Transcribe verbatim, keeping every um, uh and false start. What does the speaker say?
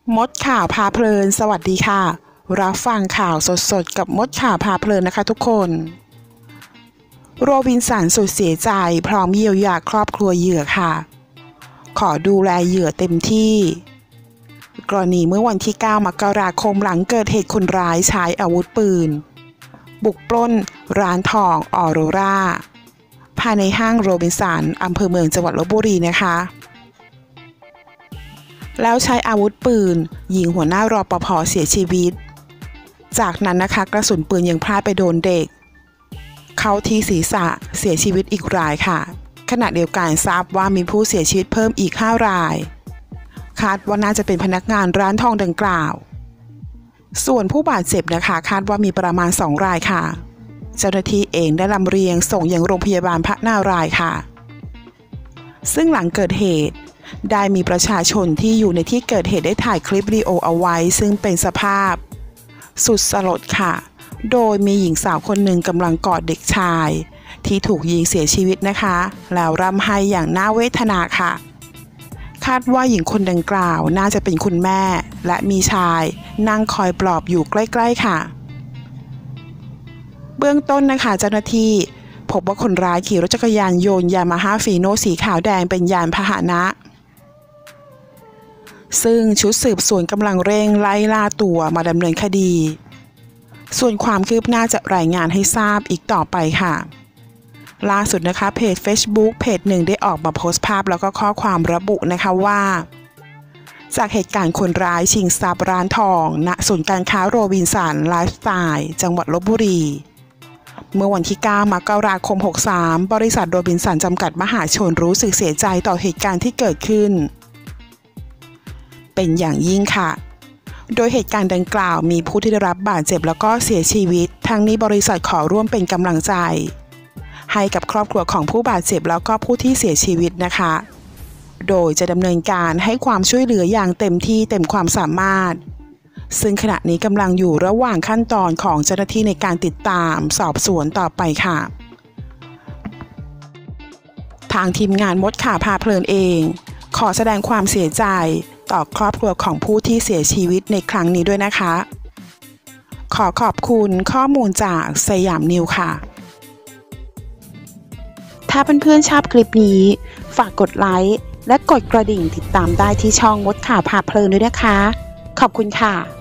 มดข่าวพาเพลินสวัสดีค่ะรับฟังข่าวสดๆกับมดข่าวพาเพลินนะคะทุกคนโรบินสันสุดเสียใจพร้อมเยียวยาครอบครัวเหยื่อค่ะขอดูแลเหยื่อเต็มที่กรณีเมื่อวันที่เก้ามกราคมหลังเกิดเหตุคนร้ายใช้อาวุธปืนบุกปล้นร้านทองออโรราภายในห้างโรบินสันอำเภอเมืองจังหวัดลพบุรีนะคะแล้วใช้อาวุธปืนยิงหัวหน้ารปภ.เสียชีวิตจากนั้นนะคะกระสุนปืนยังพลาดไปโดนเด็กเข้าที่ศีรษะเสียชีวิตอีกรายค่ะขณะเดียวกันทราบว่ามีผู้เสียชีวิตเพิ่มอีกห้ารายคาดว่าน่าจะเป็นพนักงานร้านทองดังกล่าวส่วนผู้บาดเจ็บนะคะคาดว่ามีประมาณสองรายค่ะเจ้าหน้าที่เองได้ลำเลียงส่งยังโรงพยาบาลพระนารายณ์ค่ะซึ่งหลังเกิดเหตุได้มีประชาชนที่อยู่ในที่เกิดเหตุได้ถ่ายคลิปวิดีโอเอาไว้ซึ่งเป็นสภาพสุดสลดค่ะโดยมีหญิงสาวคนหนึ่งกำลังกอดเด็กชายที่ถูกยิงเสียชีวิตนะคะแล้วร่ำไห้อย่างน่าเวทนาค่ะคาดว่าหญิงคนดังกล่าวน่าจะเป็นคุณแม่และมีชายนั่งคอยปลอบอยู่ใกล้ๆค่ะเบื้องต้นนะคะเจ้าหน้าที่พบว่าคนร้ายขี่รถจักรยานยนต์ยามาฮ่าฟีโน่สีขาวแดงเป็นยานพาหนะซึ่งชุดสืบสวนกำลังเร่งไล่ล่าตัวมาดำเนินคดีส่วนความคืบหน้าจะรายงานให้ทราบอีกต่อไปค่ะล่าสุดนะคะเพจ Facebook เพจหนึ่งได้ออกมาโพสต์ภาพแล้วก็ข้อความระบุนะคะว่าจากเหตุการณ์คนร้ายชิงทรัพย์ร้านทองณศูนย์การค้าโรบินสันไลฟ์สไตล์จังหวัดลพบุรีเมื่อวันที่เก้ามกราคมหกสามบริษัทโรบินสันจำกัดมหาชนรู้สึกเสียใจต่อเหตุการณ์ที่เกิดขึ้นเป็นอย่างยิ่งค่ะโดยเหตุการณ์ดังกล่าวมีผู้ที่ได้รับบาดเจ็บแล้วก็เสียชีวิตทั้งนี้บริษัทขอร่วมเป็นกำลังใจให้กับครอบครัวของผู้บาดเจ็บแล้วก็ผู้ที่เสียชีวิตนะคะโดยจะดำเนินการให้ความช่วยเหลืออย่างเต็มที่เต็มความสามารถซึ่งขณะนี้กำลังอยู่ระหว่างขั้นตอนของเจ้าหน้าที่ในการติดตามสอบสวนต่อไปค่ะทางทีมงานมดข่าวพาเพลินเองขอแสดงความเสียใจต่อครอบครัวของผู้ที่เสียชีวิตในครั้งนี้ด้วยนะคะขอขอบคุณข้อมูลจากสยามนิวค่ะถ้าเพื่อนๆชอบคลิปนี้ฝากกดไลค์และกดกระดิ่งติดตามได้ที่ช่องมดข่าวพาเพลินด้วยนะคะขอบคุณค่ะ